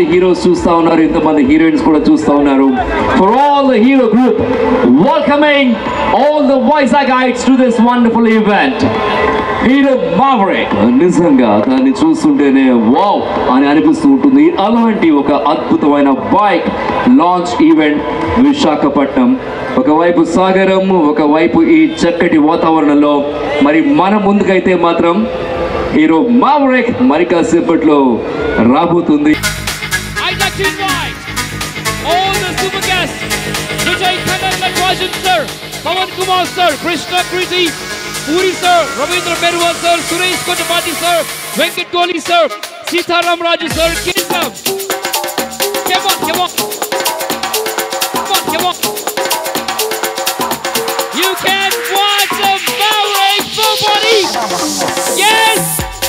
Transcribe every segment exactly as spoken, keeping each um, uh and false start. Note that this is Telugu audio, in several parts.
హీరోస్ చూస్తా ఉన్నారు, ఇంతమంది హీరోయిన్స్ కూడా చూస్తా ఉన్నారు. For all the Hero group, welcoming all the వైజాగిtes to this wonderful event. Hero Maverick నిజంగా దాన్ని చూస్తుంటేనే వావ్ అని అనిపిస్తూ ఉంటుంది. అలాంటి ఒక అద్భుతమైన బైక్ లాంచ్ ఈవెంట్ విశాఖపట్నం. ఒకవైపు సాగరం, ఒకవైపు ఈ చక్కటి వాతావరణంలో మరి మన ముందుకైతే మాత్రం హీరో మావరిక్ మరి కాసేపట్లో రాబోతుంది. Pawan Kumar sir, Krishna Kriti, Puri sir, Ravindra Merwal sir, Suresh Kotapati sir, Venkat Kohli sir, Sitaram Raju sir, Kitam. Come on, come on. Come on, come on. You can watch the Maverick full body. Yes.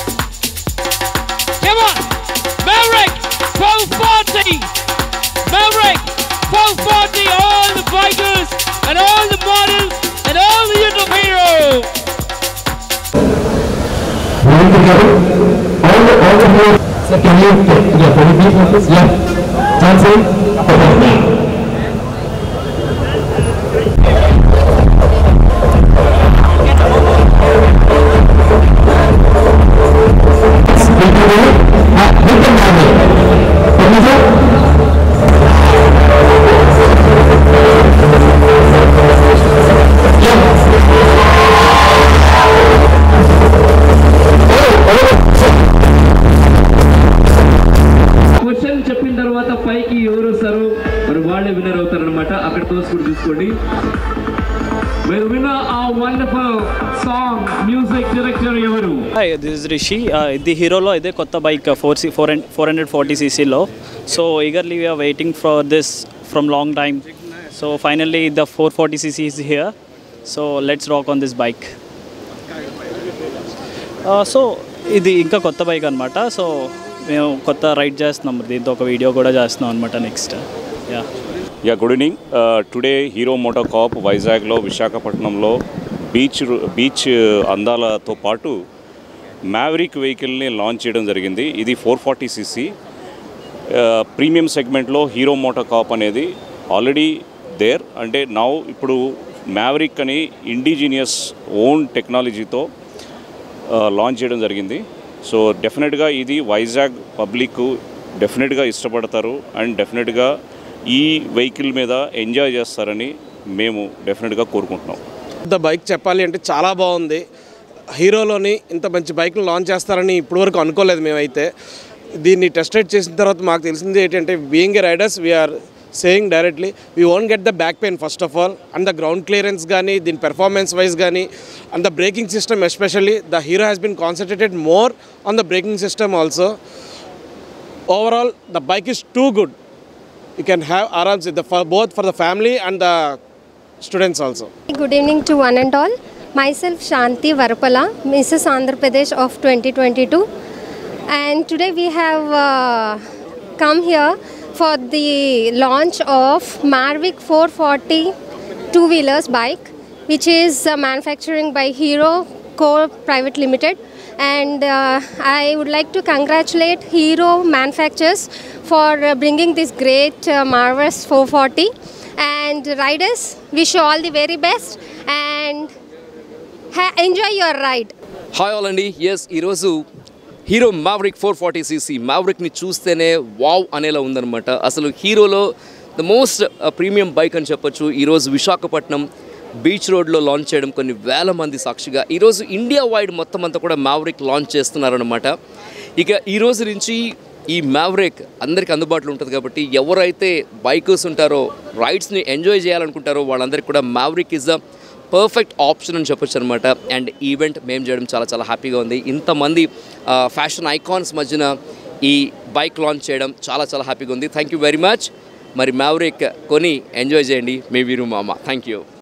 Come on. Maverick four forty. Maverick four forty. All the bikers and all the models and all the YouTube heroes. All the all the heroes. Sir, can you yeah, can you please help us? Yeah. Johnson. చెప్పిన తర్వాత పైకి ఎవరు వస్తారు మరి వాళ్ళే విన్నర్ అవుతారనమాట. అక్కడ తోసుకుని చూసుకోండి. We'll win a wonderful song music director ఎవరు? Hi, this is Rishi. The hero lo ide kotta bike four forty c c lo. So eagerly we are waiting for this from long time. So finally the four forty c c is here. So let's rock on this bike. Uh, so ఇది ఇంకా కొత్త బైక్ అనమాట. సో మేము కొత్త రైడ్ చేస్తున్నాం, దీంతో ఒక వీడియో కూడా చేస్తున్నాం అనమాట next. Yeah yeah good evening. Today Hero MotoCorp వైజాగ్లో విశాఖపట్నంలో బీచ్ బీచ్ అందాలతో పాటు మ్యావరిక్ వెహికల్ని లాంచ్ చేయడం జరిగింది. ఇది ఫోర్ ఫార్టీ సీసీ ప్రీమియం సెగ్మెంట్లో హీరో మోటో కార్ప్ అనేది ఆల్రెడీ దేర్. అంటే నౌ ఇప్పుడు మ్యావరిక్ అని ఇండిజినియస్ ఓన్ టెక్నాలజీతో లాంచ్ చేయడం జరిగింది. సో డెఫినెట్గా ఇది వైజాగ్ పబ్లిక్ డెఫినెట్గా ఇష్టపడతారు అండ్ డెఫినెట్గా ఈ వెహికల్ మీద ఎంజాయ్ చేస్తారని మేము డెఫినెట్గా కోరుకుంటున్నాం. ద బైక్ చెప్పాలి అంటే చాలా బాగుంది. హీరోలోని ఇంత మంచి బైక్ను లాంచ్ చేస్తారని ఇప్పటివరకు అనుకోలేదు మేమైతే. దీన్ని టెస్ట్ రైడ్ చేసిన తర్వాత మాకు తెలిసింది ఏంటంటే, being a riders we are saying directly we won't get the back pain first of all, and the ground clearance కానీ దీని పెర్ఫార్మెన్స్ వైజ్ కానీ and the braking system especially the Hero has been concentrated more on the braking system also. Overall the bike is too good. You can have arams the for both for the family and the students also. Good evening to one and all. Myself Shanti Varapala, Missus Andhra Pradesh of twenty twenty-two, and today we have uh, come here for the launch of Maverick four forty two-wheelers bike, which is uh, manufacturing by Hero Core Private Limited. And uh, I would like to congratulate Hero manufacturers for uh, bringing this great uh, marvelous four forty, and riders wish you all the very best and enjoy your ride. Hi all andi, yes ఈరోజు Hero Maverick four forty CC మ్యావరిక్ని చూస్తేనే వావ్ అనేలా ఉందన్నమాట. అసలు హీరోలో ద మోస్ట్ ప్రీమియం బైక్ అని చెప్పొచ్చు. ఈరోజు విశాఖపట్నం బీచ్ రోడ్లో లాంచ్ చేయడం కొన్ని వేల మంది సాక్షిగా ఈరోజు ఇండియా వైడ్ మొత్తం అంతా కూడా మ్యావరిక్ లాంచ్ చేస్తున్నారనమాట. ఇక ఈరోజు నుంచి ఈ మ్యావరిక్ అందరికీ అందుబాటులో ఉంటుంది కాబట్టి ఎవరైతే బైకర్స్ ఉంటారో, రైడ్స్ని ఎంజాయ్ చేయాలనుకుంటారో వాళ్ళందరికీ కూడా Maverick is the perfect option అని చెప్పొచ్చు అనమాట. అండ్ ఈవెంట్ మేము చేయడం చాలా చాలా హ్యాపీగా ఉంది. ఇంతమంది ఫ్యాషన్ ఐకాన్స్ మధ్యన ఈ బైక్ లాంచ్ చేయడం చాలా చాలా హ్యాపీగా ఉంది. Thank you very much. మరి మ్యావరిక్ కొని ఎంజాయ్ చేయండి మీ వీరు మామ. Thank you.